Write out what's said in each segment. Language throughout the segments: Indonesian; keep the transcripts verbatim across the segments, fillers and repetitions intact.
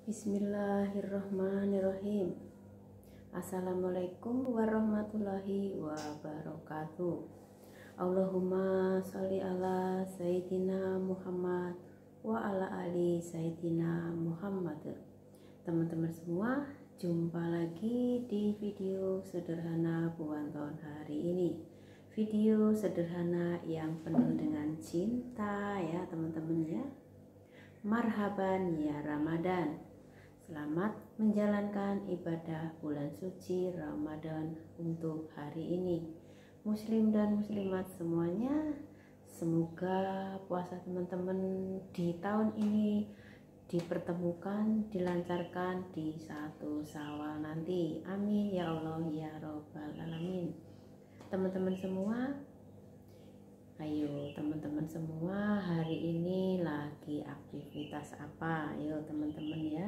Bismillahirrahmanirrahim. Assalamualaikum warahmatullahi wabarakatuh. Allahumma sholli ala Sayyidina Muhammad wa ala ali Sayyidina Muhammad. Teman-teman semua, jumpa lagi di video sederhana Buanton hari ini. Video sederhana yang penuh dengan cinta ya teman-teman ya. Marhaban ya Ramadan. Selamat menjalankan ibadah bulan suci Ramadan untuk hari ini. Muslim dan muslimat semuanya, semoga puasa teman-teman di tahun ini dipertemukan, dilancarkan di satu Syawal nanti. Amin ya Allah ya Rabbal Alamin. Teman-teman semua, ayo teman-teman semua, hari ini lagi aktivitas apa? Ayo teman-teman ya.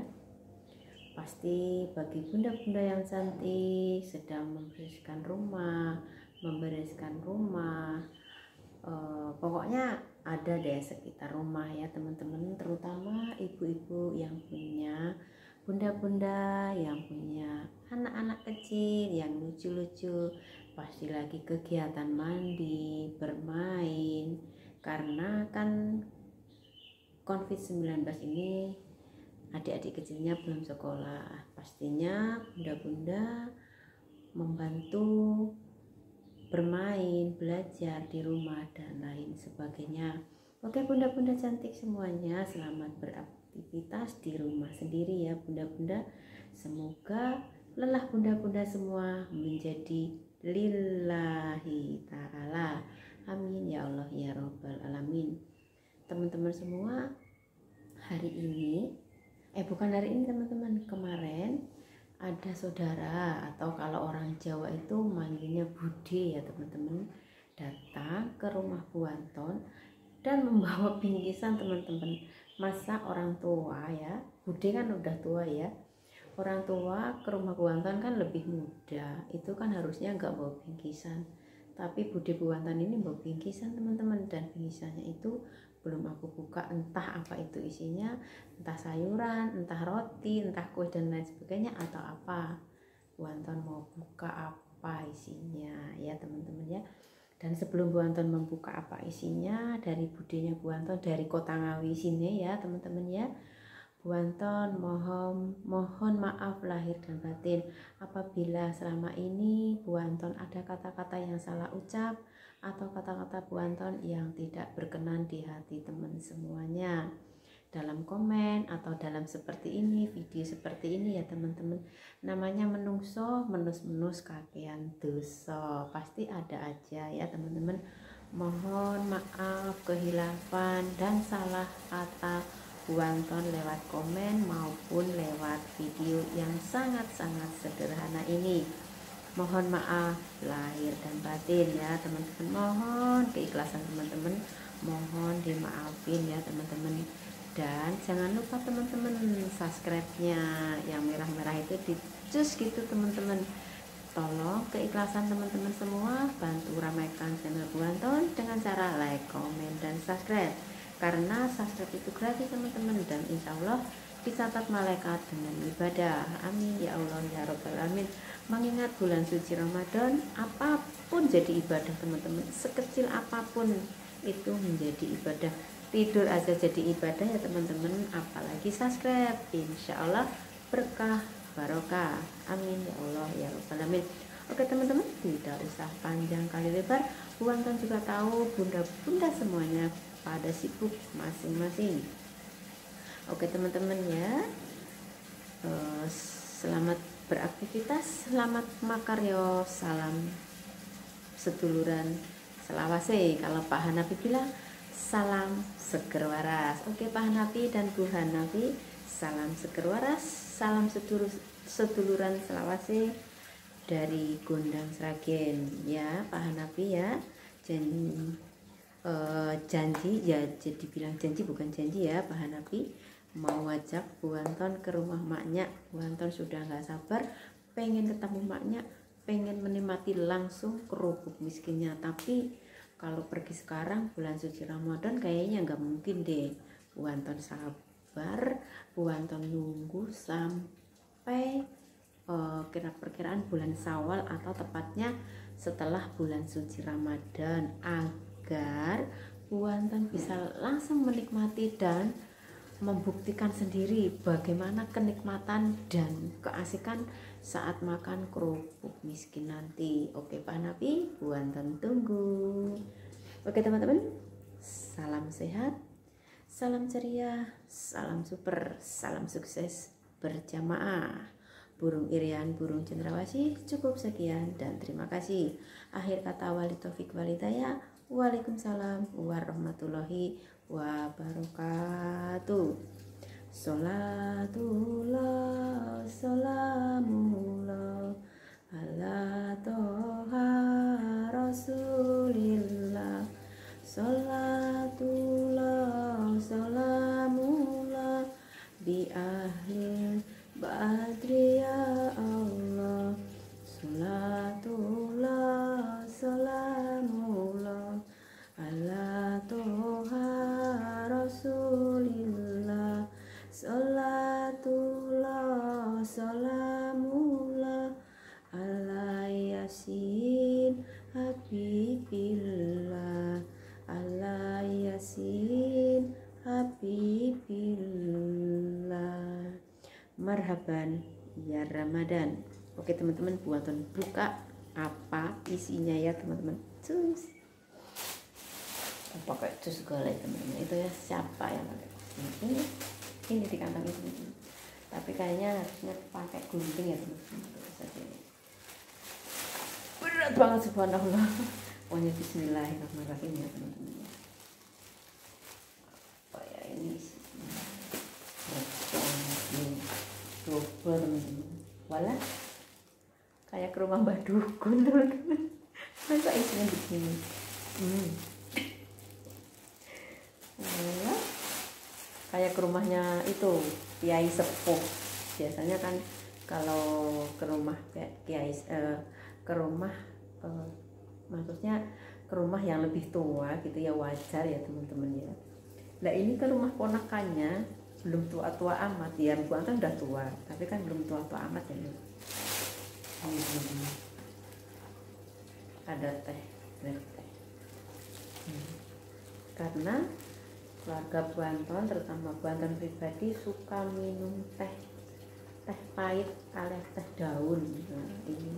Pasti bagi bunda-bunda yang cantik sedang membereskan rumah, membereskan rumah. E, pokoknya ada deh sekitar rumah ya teman-teman, terutama ibu-ibu yang punya, bunda-bunda yang punya anak-anak kecil yang lucu-lucu, pasti lagi kegiatan mandi, bermain, karena kan covid sembilan belas ini adik-adik kecilnya belum sekolah. Pastinya bunda-bunda membantu bermain, belajar di rumah dan lain sebagainya. Oke bunda-bunda cantik semuanya, selamat beraktivitas di rumah sendiri ya bunda-bunda. Semoga lelah bunda-bunda semua menjadi lillahi ta'ala. Amin ya Allah ya Rabbal Alamin. Teman-teman semua, hari ini eh bukan hari ini teman-teman, kemarin ada saudara atau kalau orang Jawa itu manggilnya bude ya teman-teman, datang ke rumah Buanton dan membawa bingkisan teman-teman. Masa orang tua ya, bude kan udah tua ya, orang tua ke rumah Buanton kan lebih muda, itu kan harusnya nggak bawa bingkisan, tapi bude Buanton ini bawa bingkisan teman-teman. Dan bingkisannya itu belum aku buka, entah apa itu isinya, entah sayuran, entah roti, entah kue dan lain sebagainya atau apa. Buanton mau buka apa isinya ya teman-teman ya. Dan sebelum Buanton membuka apa isinya, dari budenya Buanton dari Kota Ngawi sini ya teman-teman ya, Buanton mohon mohon maaf lahir dan batin apabila selama ini Buanton ada kata-kata yang salah ucap atau kata-kata Buanton yang tidak berkenan di hati teman semuanya. Dalam komen atau dalam seperti ini, video seperti ini ya teman-teman, namanya menungso menus-menus kakean dosa, pasti ada aja ya teman-teman. Mohon maaf kehilafan dan salah kata Buanton lewat komen maupun lewat video yang sangat-sangat sederhana ini. Mohon maaf lahir dan batin ya teman-teman, mohon keikhlasan teman-teman, mohon dimaafin ya teman-teman. Dan jangan lupa teman-teman subscribe-nya yang merah-merah itu dicus gitu teman-teman. Tolong keikhlasan teman-teman semua, bantu ramaikan channel Buanton dengan cara like, komen, dan subscribe. Karena subscribe itu gratis teman-teman, dan insya Allah dicatat malaikat dengan ibadah. Amin ya Allah ya Rabbal Alamin. Mengingat bulan suci Ramadan, apapun jadi ibadah teman-teman, sekecil apapun itu menjadi ibadah. Tidur aja jadi ibadah ya teman-teman, apalagi subscribe. Insya Allah berkah barokah. Amin ya Allah ya Rabbal Alamin. Oke teman-teman, tidak usah panjang kali lebar, Buanton juga tahu bunda-bunda semuanya pada sibuk masing-masing. Oke teman-teman ya, uh, selamat beraktivitas, selamat makaryo, salam seduluran selawase. Kalau Pak Hanafi bilang salam seger waras. Oke Pak Hanafi dan Bu Hanafi, salam seger waras, salam sedulur, seduluran selawase dari Gondang Sragen ya Pak Hanafi ya. Jan, uh, janji ya, jadi bilang janji bukan janji ya Pak Hanafi, mau ajak Buanton ke rumah maknya. Buanton sudah nggak sabar pengen ketemu maknya, pengen menikmati langsung kerupuk miskinnya. Tapi kalau pergi sekarang bulan suci Ramadan kayaknya nggak mungkin deh Buanton sabar sabar, buanton nunggu sampai uh, kira perkiraan bulan Syawal atau tepatnya setelah bulan suci Ramadan, agar buanton bisa langsung menikmati dan membuktikan sendiri bagaimana kenikmatan dan keasikan saat makan kerupuk miskin nanti. Oke Pak Nabi, buanton tunggu. Oke teman-teman, salam sehat, salam ceria, salam super, salam sukses berjamaah. Burung irian, burung cendrawasih, cukup sekian dan terima kasih. Akhir kata, wali taufik walidaya. Waalaikumsalam warahmatullahi wabarakatuh. Sholatullah, salamullah ala toha rasulillah. Sholatullah, salamullah bi ahlin badri ya Allah. Sholatullah, salamullah ala toha rasulillah. Sholatullah, salamullah ala yasin habibillah, ala yasin habibillah. Marhaban ya Ramadan. Oke teman-teman, buatan buka apa isinya ya teman-teman. Cus. Pakai jus segala ya teman-teman. Itu ya siapa yang pakai ini? Ini di kantong ini. Tapi kayaknya harusnya pakai gunting ya teman-teman. Berat banget subhanallah. Pokoknya bismillahirrahmanirrahim ya teman-teman. Apa ya ini? Coba teman-teman. Walah, kayak ke rumah Mbah Dukun teman-teman. Masa isinya begini? Hmm. Walah, kayak ke rumahnya itu Kiai Sepuh. Biasanya kan kalau ke rumah Kiai eh, ke rumah eh, maksudnya ke rumah yang lebih tua gitu ya, wajar ya teman-teman ya. Nah ini ke rumah ponakannya, belum tua-tua amat ya, bukan udah tua tapi kan belum tua-tua amat ya. Ini teman-teman, ada teh, teh. Hmm. Karena keluarga Buanton, terutama Buanton pribadi, suka minum teh teh pahit alias teh daun. Nah ini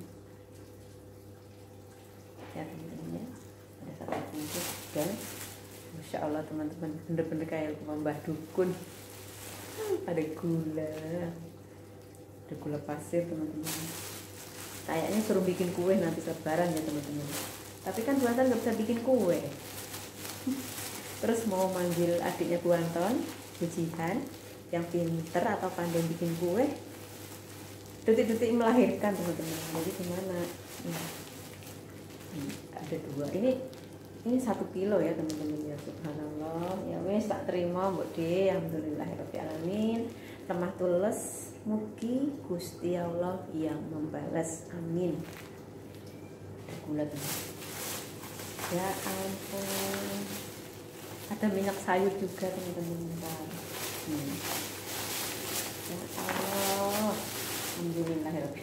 ya teman-teman ya, ada satu bungkus dan Masya Allah teman-teman, bener-bener kayak Mbah Dukun. Ada gula, ada gula pasir teman-teman. Kayaknya suruh bikin kue nanti lebaran ya teman-teman. Tapi kan Buanton nggak bisa bikin kue. Terus mau manggil adiknya Buanton, Bujihan, yang pinter atau pandai bikin kue, detik-detik melahirkan teman-teman. Jadi gimana? Hmm. Hmm, ada dua. Ini ini satu kilo ya teman-teman ya, subhanallah. Ya wes tak terima Mbok De, alhamdulillahirabbil alamin. Remah tules, mugi Gusti Allah yang membalas, amin. Ada gula teman. Ya ampun. Ada minyak sayur juga teman-teman. Hmm. Ya Allah, alhamdulillahirabbil.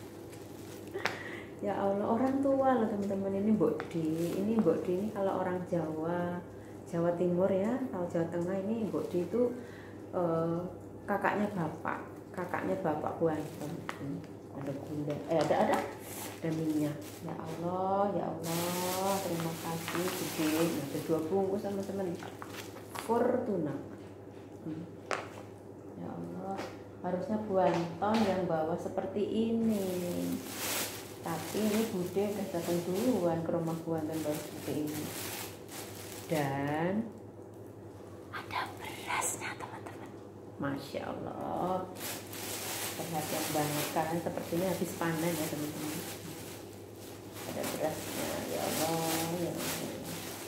Ya Allah, orang tua loh teman-teman. Ini Mbok De, ini Mbok De ini kalau orang Jawa, Jawa Timur ya, atau Jawa Tengah, ini Mbok De itu eh, kakaknya bapak, kakaknya bapak Buanton. Hmm, ada gula, eh ada ada, ada minyak. Ya Allah, ya Allah, terima kasih Bude. Ada dua bungkus teman-teman. Fortuna. Hmm. Ya Allah, harusnya Buanton yang bawa seperti ini. Tapi ini Bude udah datang duluan ke rumah Buanton baru seperti ini. Dan ada berasnya teman-teman. Masya Allah, perhatian banget karena sepertinya habis panen ya teman-teman. Ada berasnya, ya Allah, ya Allah.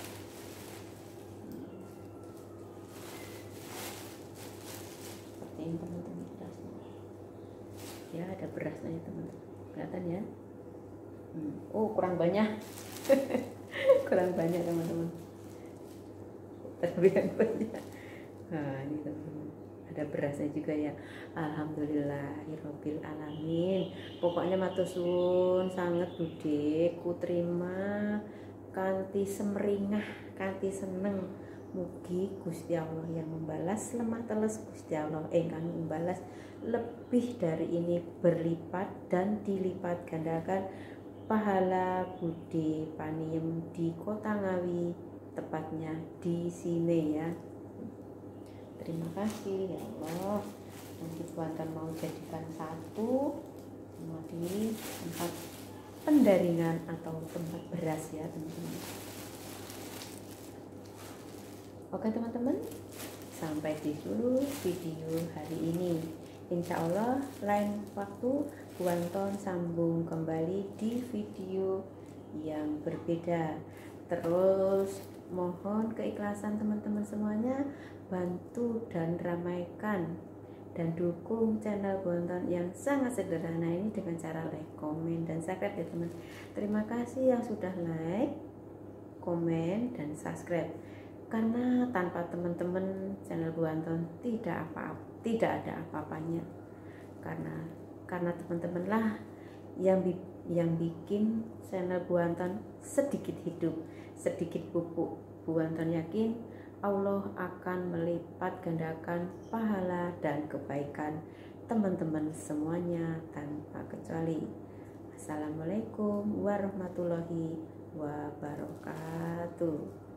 Seperti ini teman-teman berasnya. Ya ada berasnya ya teman-teman. Kelihatan ya. Hmm. Oh kurang banyak. Kurang banyak teman-teman. Tapi yang banyak. Nah ini teman-teman, ada ada berasnya juga ya. Alhamdulillahirabbil alamin. Pokoknya matur suwun sanget Bude, ku terima kanthi semringah, kanthi seneng. Mugi Gusti Allah yang membalas lemah teles Gusti Allah ingkang membalas lebih dari ini berlipat dan dilipat gandakan pahala Bude paniem di Kota Ngawi, tepatnya di sini ya. Terima kasih ya Allah. Nanti Tuhan mau jadikan satu semua di tempat pendaringan atau tempat beras ya teman-teman. Oke teman-teman, sampai di dulu video hari ini. Insya Allah lain waktu Buanton sambung kembali di video yang berbeda. Terus mohon keikhlasan teman-teman semuanya, bantu dan ramaikan dan dukung channel Buanton yang sangat sederhana ini dengan cara like, komen, dan subscribe ya teman. Terima kasih yang sudah like, komen, dan subscribe. Karena tanpa teman-teman channel Buanton tidak apa tidak ada apa-apanya. Karena karena teman-teman lah yang bi yang bikin channel Buanton sedikit hidup, sedikit pupuk. Buanton yakin Allah akan melipat gandakan pahala dan kebaikan teman-teman semuanya tanpa kecuali. Assalamualaikum warahmatullahi wabarakatuh.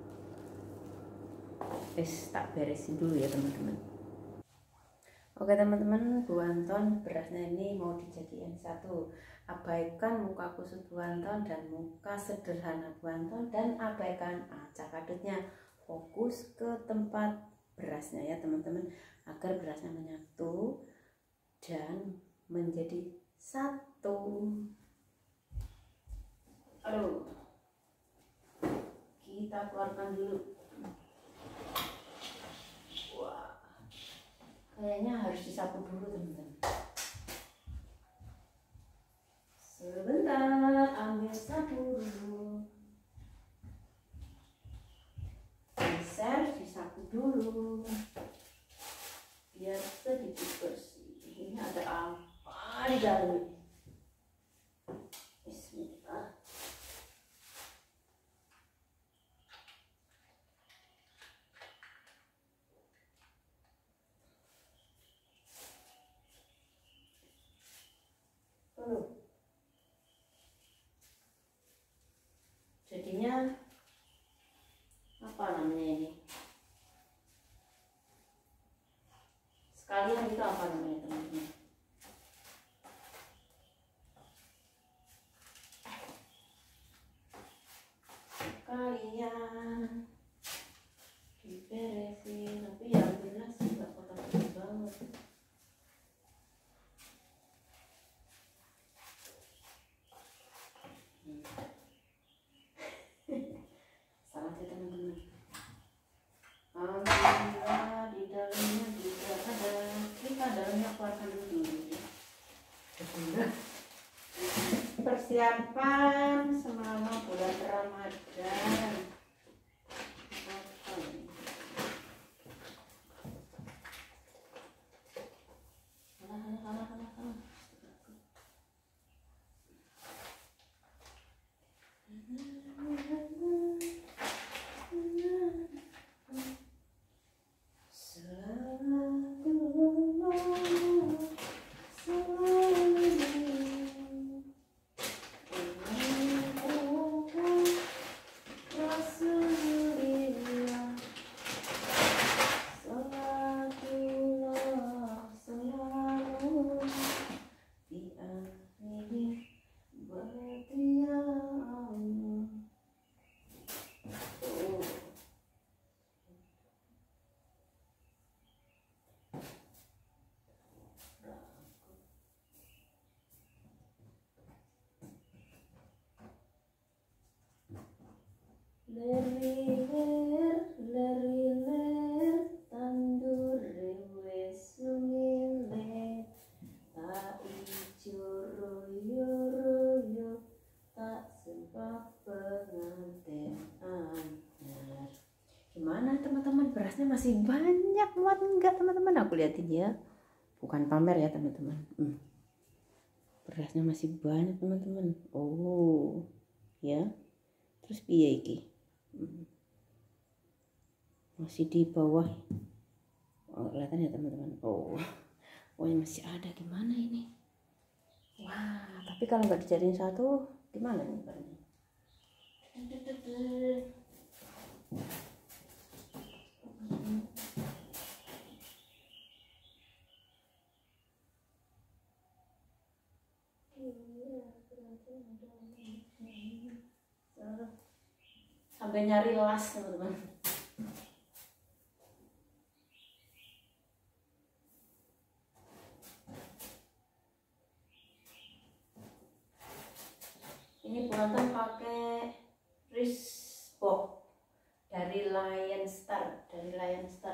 Wis tak beresin dulu ya teman-teman. Oke teman-teman, Buanton berasnya ini mau dijadikan satu. Abaikan muka khusus Buanton dan muka sederhana Buanton, dan abaikan acak adutnya. Fokus ke tempat berasnya ya teman-teman, agar berasnya menyatu dan menjadi satu. Aduh, kita keluarkan dulu. Wah, kayaknya harus disapu dulu teman-teman. Sebentar, ambil sapu dulu. Geser, disapu dulu biar sedikit bersih. Ini ada apa di dalam? Bismillah. Oh. Jadinya apa namanya ini? Sekalian itu apa namanya teman-teman? Sekalian diberesin, tapi yang jelas nggak kotor-kotor banget. Hmm. Salah sih teman-teman. Alhamdulillah di dalamnya juga ada. Kita dalamnya keluarkan dulu. Persiapan selama bulan Ramadan. Apa ini? Alah, alah, alah, alah, alah. berasnya masih banyak muat enggak teman-teman, aku liatin ya, bukan pamer ya teman-teman. hmm. Berasnya masih banyak teman-teman. Oh ya, terus piye iki? hmm. Masih di bawah. Oh, kelihatan ya teman-teman. Oh oh ini masih ada, gimana ini? Wah, tapi kalau nggak dijadiin satu gimana nih barangnya? Sampai nyari las teman-teman. Ini buatan pakai wrist box dari Lion Star, dari Lion Star.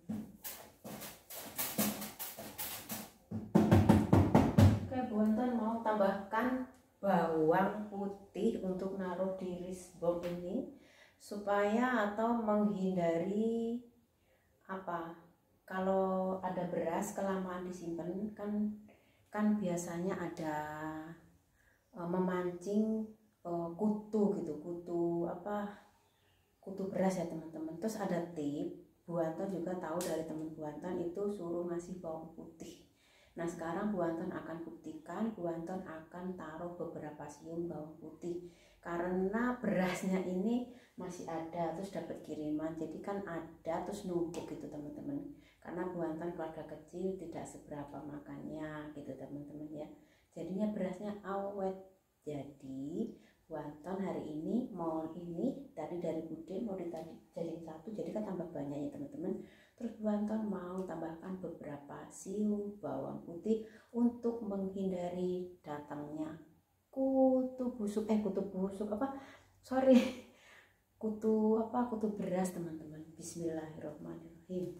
Oke, buatan mau tambahkan bawang putih untuk naruh di wrist box ini supaya atau menghindari apa? Kalau ada beras kelamaan disimpan kan kan biasanya ada memancing uh, kutu gitu, kutu apa kutu beras ya teman-teman. Terus ada tip, Bu Anton juga tahu dari teman Bu Anton itu suruh ngasih bawang putih. Nah sekarang Bu Anton akan buktikan, Bu Anton akan taruh beberapa siung bawang putih karena berasnya ini masih ada, terus dapat kiriman, jadi kan ada terus numpuk gitu teman-teman. Karena Bu Anton keluarga kecil, tidak seberapa makannya gitu teman-teman ya. Jadinya berasnya awet. Jadi Bu Anton hari ini mau ini tadi dari Bude mau dijadiin satu, jadi kan tambah banyak ya teman-teman. Terus Bu Anton mau tambahkan beberapa siung bawang putih untuk menghindari datangnya kutu busuk eh kutu busuk apa sorry kutu apa kutu beras teman-teman. Bismillahirrahmanirrahim.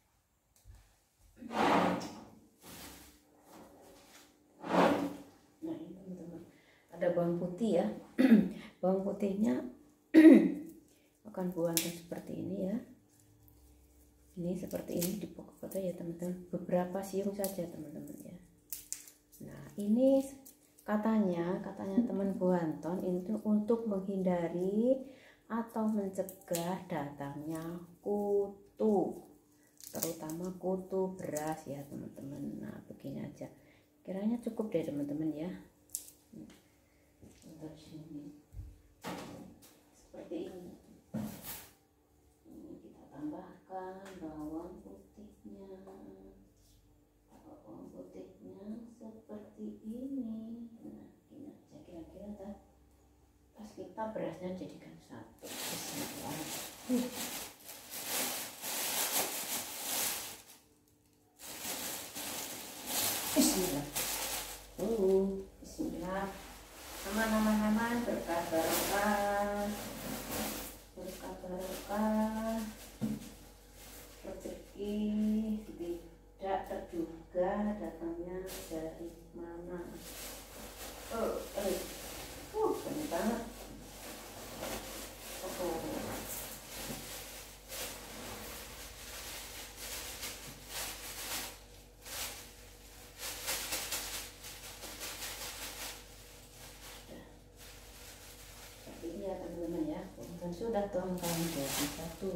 Nah ini teman-teman, ada bawang putih ya. Bawang putihnya akan Bu Anton seperti ini ya. Ini seperti ini di pokok ya teman-teman. Beberapa siung saja teman-teman ya. Nah ini katanya katanya teman Bu Anton itu untuk menghindari atau mencegah datangnya kutu, terutama kutu beras ya teman-teman. Nah begini aja, kiranya cukup deh teman-teman ya. Untuk sini seperti ini. Ini kita tambahkan bawang putihnya, bawang putihnya seperti ini. Nah ini aja kira-kira dah. Pas kita berasnya jadikan satu. Bismillah. Bismillah. Uh, Bismillah. Aman-aman-aman, berkah-berkah, berkah-berkah, rezeki tidak terduga datangnya dari mana. Oh, eh, uh, banyak banget. Oh. Ya teman-teman ya, dan sudah tuangkan jadi satu.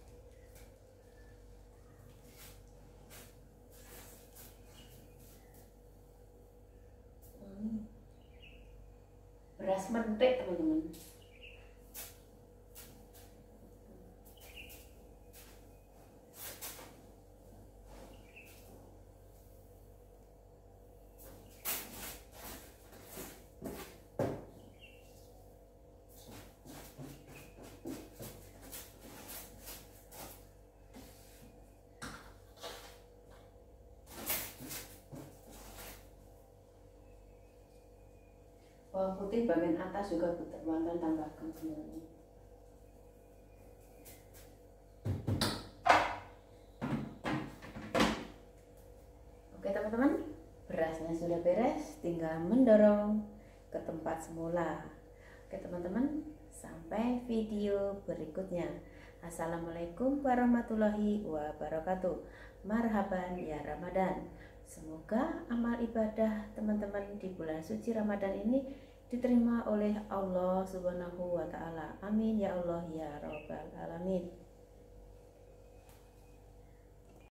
Hmm. Beras mentek teman-teman. Bawang putih bagian atas juga buat tambahkan teman-teman. Oke teman-teman, berasnya sudah beres, tinggal mendorong ke tempat semula. Oke teman-teman, sampai video berikutnya. Assalamualaikum warahmatullahi wabarakatuh. Marhaban ya Ramadan. Semoga amal ibadah teman-teman di bulan suci Ramadan ini diterima oleh Allah Subhanahu wa taala. Amin ya Allah ya rabbal alamin.